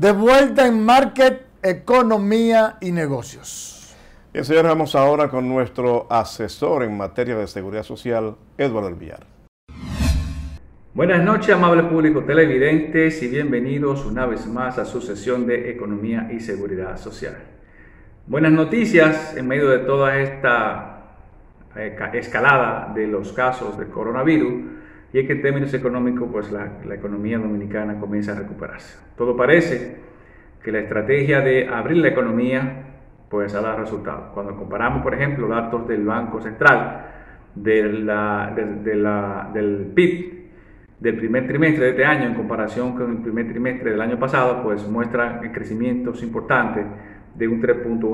De vuelta en Market, Economía y Negocios. Y cerramos ahora con nuestro asesor en materia de seguridad social, Edward del Villar. Buenas noches, amable público televidentes, y bienvenidos una vez más a su sesión de Economía y Seguridad Social. Buenas noticias en medio de toda esta escalada de los casos de coronavirus, y es que en términos económicos pues la economía dominicana comienza a recuperarse. Todo parece que la estrategia de abrir la economía pues ha dado resultados. Cuando comparamos, por ejemplo, datos del Banco Central del PIB del primer trimestre de este año en comparación con el primer trimestre del año pasado, pues muestran crecimientos importantes de un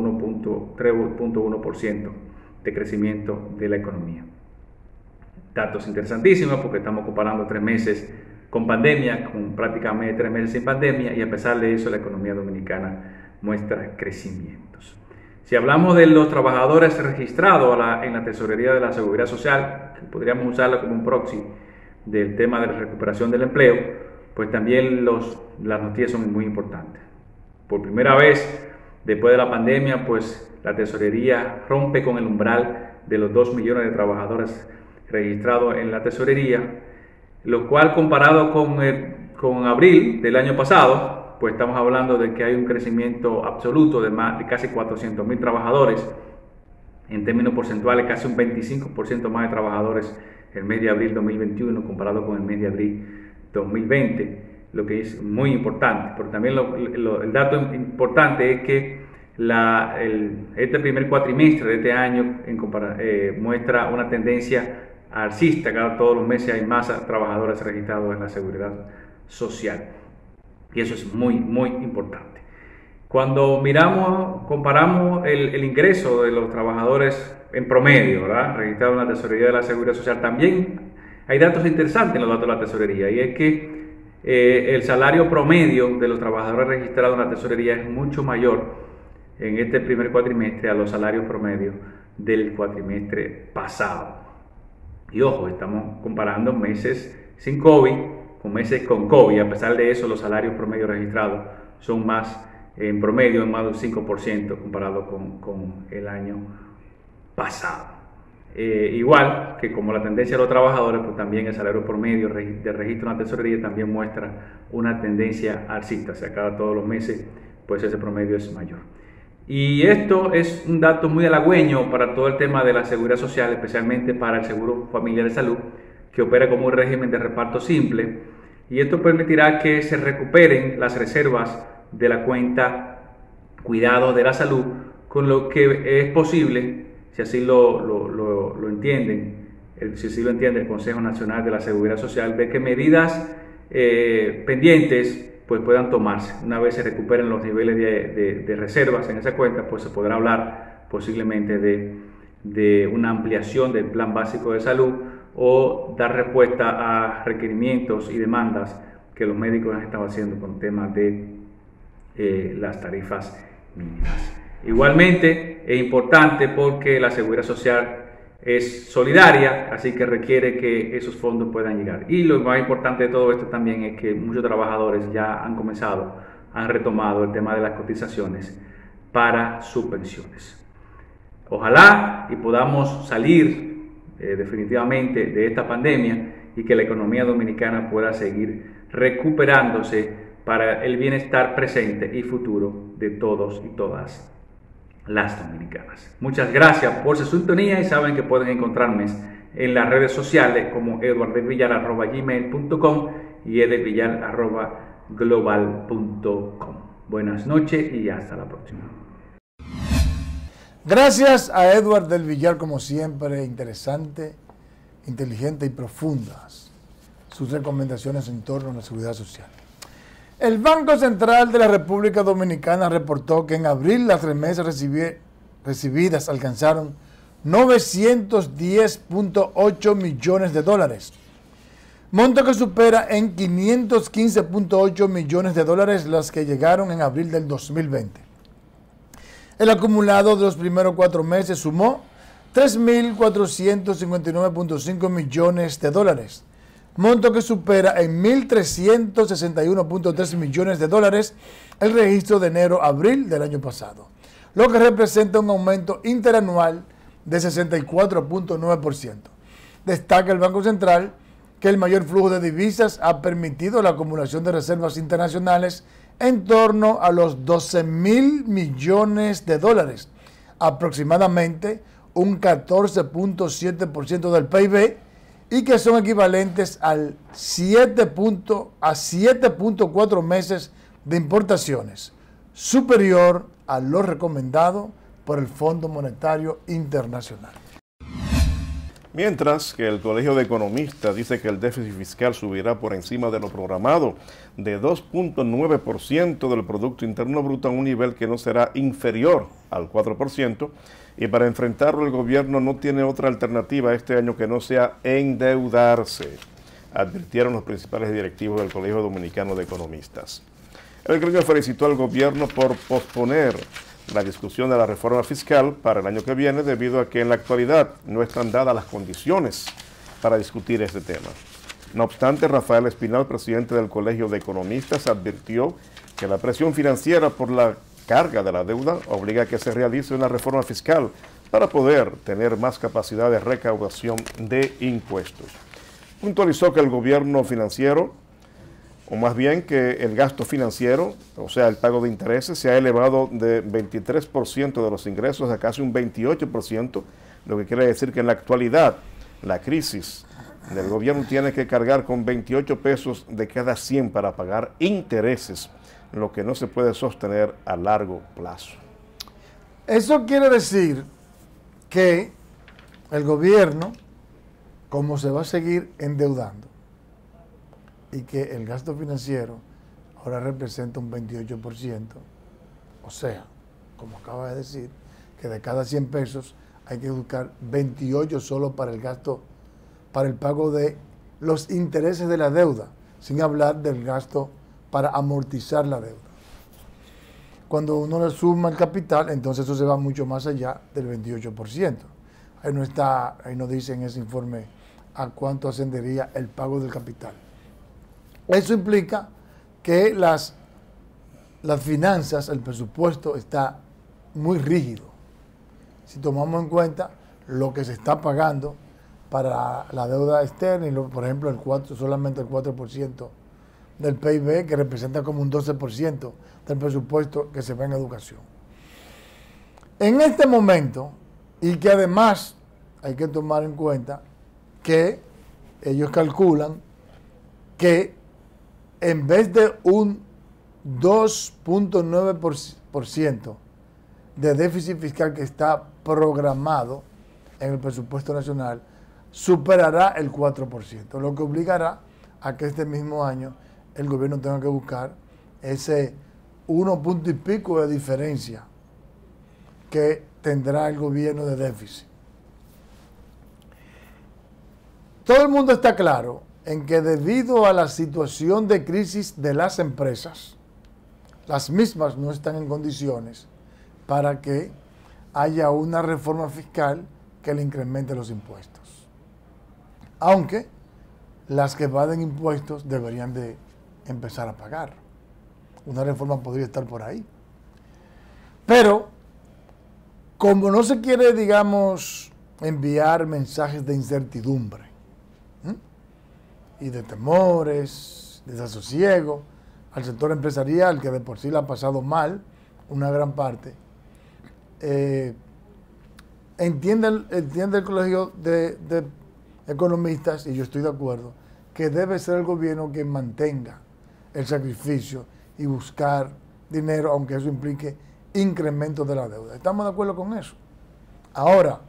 3.1% de crecimiento de la economía. Datos interesantísimos porque estamos comparando 3 meses con pandemia, con prácticamente 3 meses sin pandemia, y a pesar de eso la economía dominicana muestra crecimientos. Si hablamos de los trabajadores registrados en la Tesorería de la Seguridad Social, que podríamos usarlo como un proxy del tema de la recuperación del empleo, pues también las noticias son muy importantes. Por primera vez después de la pandemia, pues la Tesorería rompe con el umbral de los 2 millones de trabajadores registrados en la Tesorería, lo cual comparado con abril del año pasado, pues estamos hablando de que hay un crecimiento absoluto de casi 400.000 trabajadores. En términos porcentuales, casi un 25% más de trabajadores el mes de abril 2021 comparado con el mes de abril 2020, lo que es muy importante. Pero también el dato importante es que este primer cuatrimestre de este año muestra una tendencia alcista. Todos los meses hay más trabajadores registrados en la seguridad social, y eso es muy importante. Cuando comparamos el ingreso de los trabajadores en promedio, ¿verdad?, registrado en la Tesorería de la Seguridad Social, también hay datos interesantes en los datos de la Tesorería, y es que el salario promedio de los trabajadores registrados en la Tesorería es mucho mayor en este primer cuatrimestre a los salarios promedios del cuatrimestre pasado. Y ojo, estamos comparando meses sin COVID con meses con COVID. A pesar de eso, los salarios promedios registrados son más, en promedio, en más del 5% comparado con el año pasado. Igual que como la tendencia de los trabajadores, pues también el salario promedio de registro en la Tesorería también muestra una tendencia alcista. O sea, todos los meses, pues ese promedio es mayor. Y esto es un dato muy halagüeño para todo el tema de la seguridad social, especialmente para el Seguro Familiar de Salud, que opera como un régimen de reparto simple, y esto permitirá que se recuperen las reservas de la cuenta Cuidado de la Salud, con lo que es posible, si así lo entiende el Consejo Nacional de la Seguridad Social, de que medidas pendientes pues puedan tomarse. Una vez se recuperen los niveles de reservas en esa cuenta, pues se podrá hablar posiblemente de una ampliación del Plan Básico de Salud, o dar respuesta a requerimientos y demandas que los médicos han estado haciendo con temas de las tarifas mínimas. Igualmente es importante porque la seguridad social es solidaria, así que requiere que esos fondos puedan llegar. Y lo más importante de todo esto también es que muchos trabajadores ya han retomado el tema de las cotizaciones para sus pensiones. Ojalá y podamos salir definitivamente de esta pandemia, y que la economía dominicana pueda seguir recuperándose para el bienestar presente y futuro de todos y todas las dominicanas. Muchas gracias por su sintonía, y saben que pueden encontrarme en las redes sociales como edwarddelvillar@gmail.com y edelvillar@global.com. Buenas noches y hasta la próxima. Gracias a Edward del Villar, como siempre, interesante, inteligente y profundas sus recomendaciones en torno a la seguridad social. El Banco Central de la República Dominicana reportó que en abril las remesas recibidas alcanzaron 910.8 millones de dólares, monto que supera en 515.8 millones de dólares las que llegaron en abril del 2020. El acumulado de los primeros 4 meses sumó 3.459.5 millones de dólares, monto que supera en 1.361.3 millones de dólares el registro de enero-abril del año pasado, lo que representa un aumento interanual de 64.9%. Destaca el Banco Central que el mayor flujo de divisas ha permitido la acumulación de reservas internacionales en torno a los 12.000 millones de dólares, aproximadamente un 14.7% del PIB, y que son equivalentes al 7.4 meses de importaciones, superior a lo recomendado por el Fondo Monetario Internacional. Mientras que el Colegio de Economistas dice que el déficit fiscal subirá por encima de lo programado de 2.9% del Producto Interno Bruto a un nivel que no será inferior al 4%, y para enfrentarlo el gobierno no tiene otra alternativa este año que no sea endeudarse, advirtieron los principales directivos del Colegio Dominicano de Economistas. El gremio felicitó al gobierno por posponer la discusión de la reforma fiscal para el año que viene debido a que en la actualidad no están dadas las condiciones para discutir este tema. No obstante, Rafael Espinal, presidente del Colegio de Economistas, advirtió que la presión financiera por la carga de la deuda obliga a que se realice una reforma fiscal para poder tener más capacidad de recaudación de impuestos. Puntualizó que el gobierno financiero, o más bien que el gasto financiero, o sea, el pago de intereses, se ha elevado de 23% de los ingresos a casi un 28%, lo que quiere decir que en la actualidad la crisis del gobierno tiene que cargar con 28 pesos de cada 100 para pagar intereses, lo que no se puede sostener a largo plazo. Eso quiere decir que el gobierno, como se va a seguir endeudando, y que el gasto financiero ahora representa un 28%, o sea, como acaba de decir, que de cada 100 pesos hay que buscar 28 solo para el gasto, para el pago de los intereses de la deuda, sin hablar del gasto para amortizar la deuda. Cuando uno le suma el capital, entonces eso se va mucho más allá del 28%. Ahí no está, ahí no dice en ese informe a cuánto ascendería el pago del capital. Eso implica que las finanzas, el presupuesto está muy rígido. Si tomamos en cuenta lo que se está pagando para la deuda externa, y por ejemplo solamente el 4% del PIB, que representa como un 12% del presupuesto que se va en educación. En este momento, y que además hay que tomar en cuenta que ellos calculan que en vez de un 2.9% de déficit fiscal que está programado en el presupuesto nacional, superará el 4%, lo que obligará a que este mismo año el gobierno tenga que buscar ese 1 punto y pico de diferencia que tendrá el gobierno de déficit. Todo el mundo está claro en que debido a la situación de crisis de las empresas, las mismas no están en condiciones para que haya una reforma fiscal que le incremente los impuestos. Aunque las que evaden impuestos deberían de empezar a pagar. Una reforma podría estar por ahí. Pero, como no se quiere, digamos, enviar mensajes de incertidumbre, y de temores, de desasosiego al sector empresarial, que de por sí la ha pasado mal, una gran parte, entiende el Colegio de Economistas, y yo estoy de acuerdo, que debe ser el gobierno quien mantenga el sacrificio y buscar dinero, aunque eso implique incremento de la deuda. ¿Estamos de acuerdo con eso? Ahora,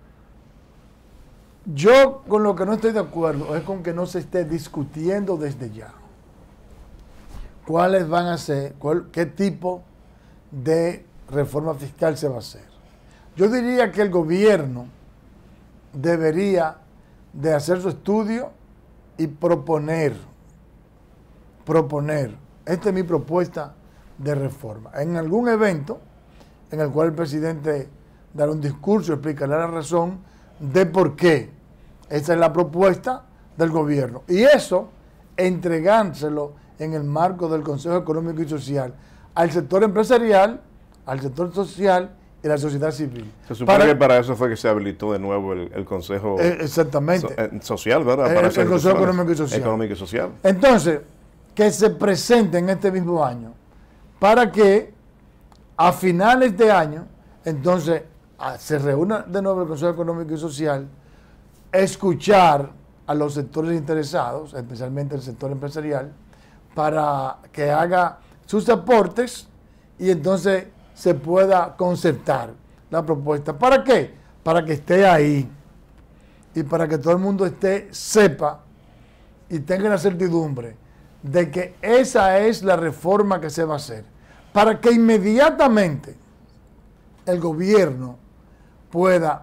yo con lo que no estoy de acuerdo es con que no se esté discutiendo desde ya cuáles van a ser, qué tipo de reforma fiscal se va a hacer. Yo diría que el gobierno debería de hacer su estudio y proponer, esta es mi propuesta de reforma, en algún evento en el cual el presidente dará un discurso, explicará la razón de por qué. Esa es la propuesta del gobierno. Y eso, entregárselo en el marco del Consejo Económico y Social al sector empresarial, al sector social y la sociedad civil. Se supone que para eso fue que se habilitó de nuevo el Consejo exactamente. Social, ¿verdad? El Consejo Económico y Social. Entonces, que se presente en este mismo año para que a finales de año, entonces, se reúna de nuevo el Consejo Económico y Social, escuchar a los sectores interesados, especialmente el sector empresarial, para que haga sus aportes y entonces se pueda concertar la propuesta. ¿Para qué? Para que esté ahí y para que todo el mundo sepa y tenga la certidumbre de que esa es la reforma que se va a hacer. Para que inmediatamente el gobierno pueda,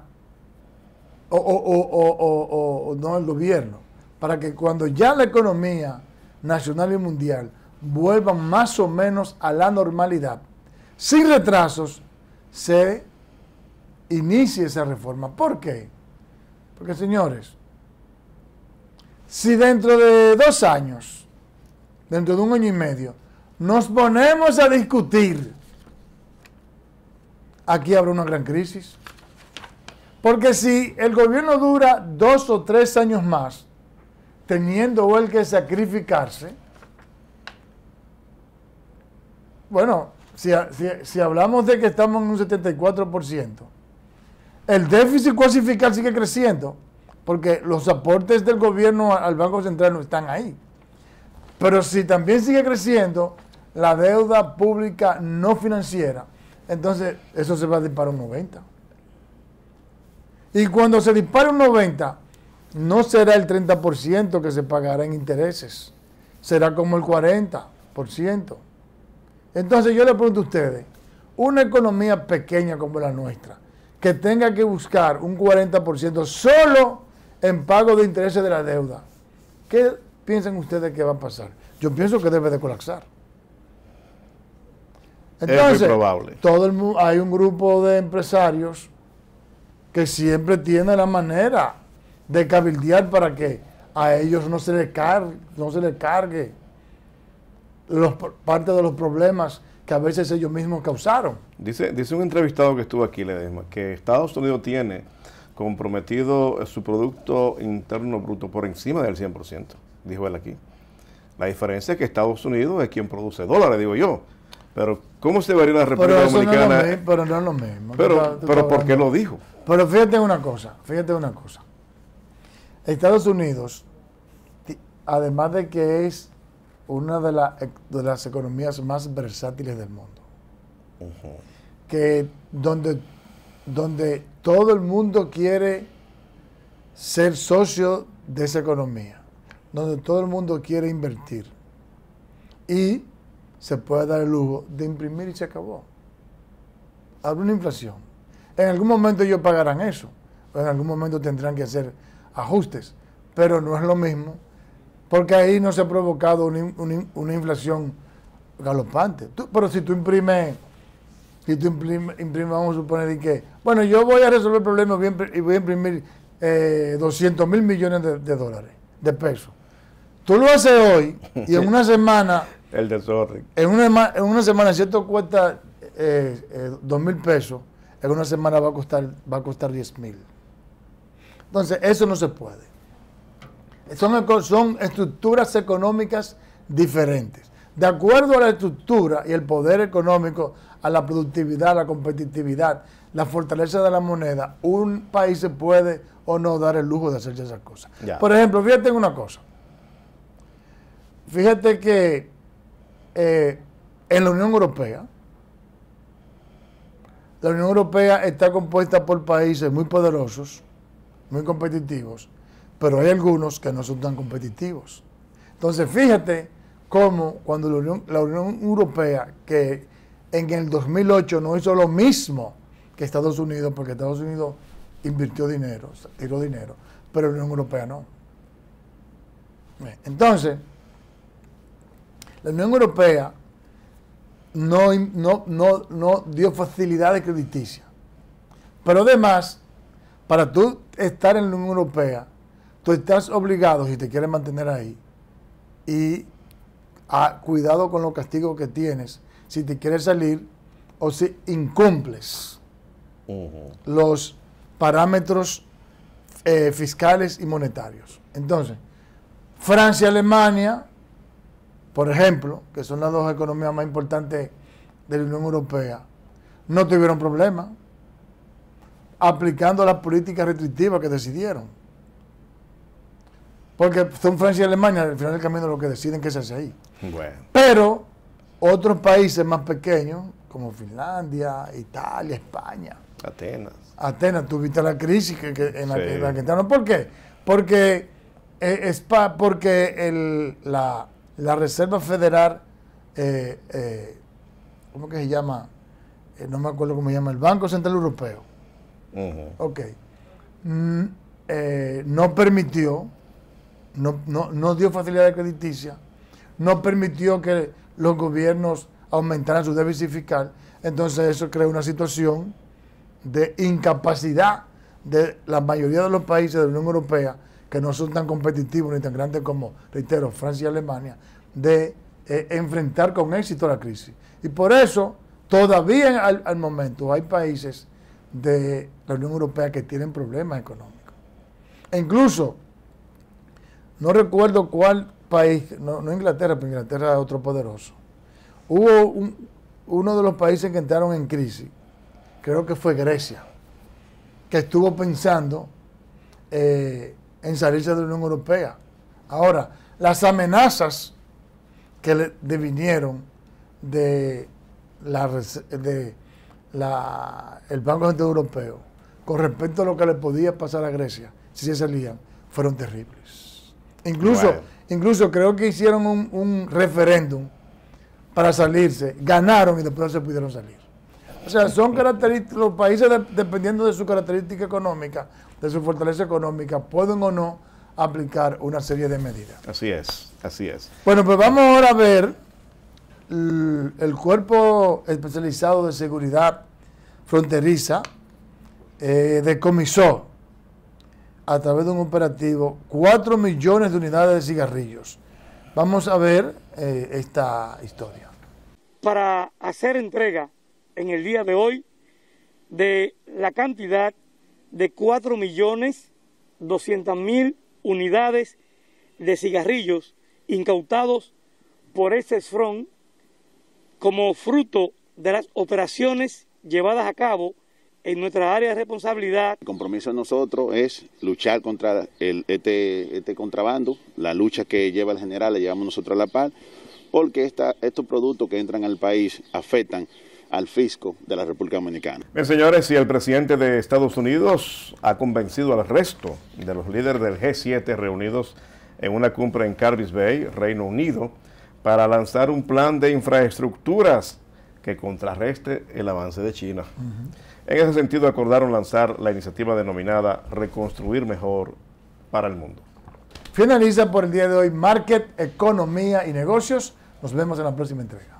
no el gobierno, para que cuando ya la economía nacional y mundial vuelvan más o menos a la normalidad, sin retrasos, se inicie esa reforma. ¿Por qué? Porque, señores, si dentro de 2 años, dentro de 1 año y medio, nos ponemos a discutir, aquí habrá una gran crisis. Porque si el gobierno dura 2 o 3 años más, teniendo él que sacrificarse, bueno, si hablamos de que estamos en un 74%, el déficit cuasificar sigue creciendo, porque los aportes del gobierno al Banco Central no están ahí. Pero si también sigue creciendo la deuda pública no financiera, entonces eso se va a disparar un 90%. Y cuando se dispare un 90%, no será el 30% que se pagará en intereses, será como el 40%. Entonces yo le pregunto a ustedes, una economía pequeña como la nuestra, que tenga que buscar un 40% solo en pago de intereses de la deuda, ¿qué piensan ustedes que va a pasar? Yo pienso que debe de colapsar. Entonces, es muy probable. Hay un grupo de empresarios que siempre tiene la manera de cabildear para que a ellos no se les cargue parte de los problemas que a veces ellos mismos causaron. Dice un entrevistado que estuvo aquí, Ledesma, que Estados Unidos tiene comprometido su Producto Interno Bruto por encima del 100%, dijo él aquí. La diferencia es que Estados Unidos es quien produce dólares, digo yo. Pero ¿cómo se vería la República Dominicana? Pero no es lo mismo. Pero ¿por qué lo dijo? Pero fíjate una cosa. Estados Unidos, además de que es una de las economías más versátiles del mundo, que donde todo el mundo quiere ser socio de esa economía, donde todo el mundo quiere invertir y se puede dar el lujo de imprimir y se acabó. Habrá una inflación. En algún momento ellos pagarán eso, o en algún momento tendrán que hacer ajustes, pero no es lo mismo, porque ahí no se ha provocado una inflación galopante. Pero si tú imprimes, vamos a suponer que, bueno, yo voy a resolver el problema y voy a imprimir 200,000 millones de dólares, de pesos. Tú lo haces hoy y en una semana... El desorden. En una semana, si esto cuesta 2,000 pesos, en una semana va a costar 10,000. Entonces, eso no se puede. Son estructuras económicas diferentes. De acuerdo a la estructura y el poder económico, a la productividad, a la competitividad, la fortaleza de la moneda, un país se puede o no dar el lujo de hacer esas cosas. Ya. Por ejemplo, fíjate en una cosa. Fíjate que en la Unión Europea está compuesta por países muy poderosos, muy competitivos, pero hay algunos que no son tan competitivos. Entonces, fíjate cómo cuando la Unión Europea, que en el 2008 no hizo lo mismo que Estados Unidos, porque Estados Unidos invirtió dinero, tiró dinero, pero la Unión Europea no. Entonces, la Unión Europea no dio facilidades crediticias. Pero además, para tú estar en la Unión Europea, tú estás obligado, si te quieres mantener ahí, y cuidado con los castigos que tienes, si te quieres salir o si incumples los parámetros fiscales y monetarios. Entonces, Francia y Alemania, por ejemplo, que son las dos economías más importantes de la Unión Europea, no tuvieron problema aplicando las políticas restrictivas que decidieron. Porque son Francia y Alemania, al final del camino, lo que deciden que se hace ahí. Bueno. Pero otros países más pequeños, como Finlandia, Italia, España, Atenas, tuviste la crisis en la que entraron. ¿Por qué? Porque la Reserva Federal, ¿cómo que se llama? No me acuerdo cómo se llama, el Banco Central Europeo. Ok. No permitió, no dio facilidad crediticia, no permitió que los gobiernos aumentaran su déficit fiscal. Entonces eso crea una situación de incapacidad de la mayoría de los países de la Unión Europea, que no son tan competitivos ni tan grandes como, reitero, Francia y Alemania, de enfrentar con éxito la crisis. Y por eso, todavía al momento, hay países de la Unión Europea que tienen problemas económicos. E incluso, no recuerdo cuál país, no Inglaterra, pero Inglaterra es otro poderoso. Hubo uno de los países que entraron en crisis, creo que fue Grecia, que estuvo pensando en salirse de la Unión Europea. Ahora, las amenazas que le devinieron el Banco Central Europeo con respecto a lo que le podía pasar a Grecia si se salían, fueron terribles. Incluso creo que hicieron un referéndum para salirse, ganaron y después no se pudieron salir. O sea, son características, los países dependiendo de su característica económica, de su fortaleza económica, pueden o no aplicar una serie de medidas. Así es. Bueno, pues vamos ahora a ver el Cuerpo Especializado de Seguridad Fronteriza decomisó a través de un operativo 4 millones de unidades de cigarrillos. Vamos a ver esta historia. Para hacer entrega en el día de hoy de la cantidad de 4.200.000 unidades de cigarrillos incautados por ese SFRON como fruto de las operaciones llevadas a cabo en nuestra área de responsabilidad. El compromiso de nosotros es luchar contra este contrabando, la lucha que lleva el general la llevamos nosotros a la par, porque estos productos que entran al país afectan al fisco de la República Dominicana. Bien, señores, y el presidente de Estados Unidos ha convencido al resto de los líderes del G7 reunidos en una cumbre en Carvis Bay, Reino Unido, para lanzar un plan de infraestructuras que contrarreste el avance de China. En ese sentido, acordaron lanzar la iniciativa denominada Reconstruir Mejor para el Mundo. Finaliza por el día de hoy Market, Economía y Negocios. Nos vemos en la próxima entrega.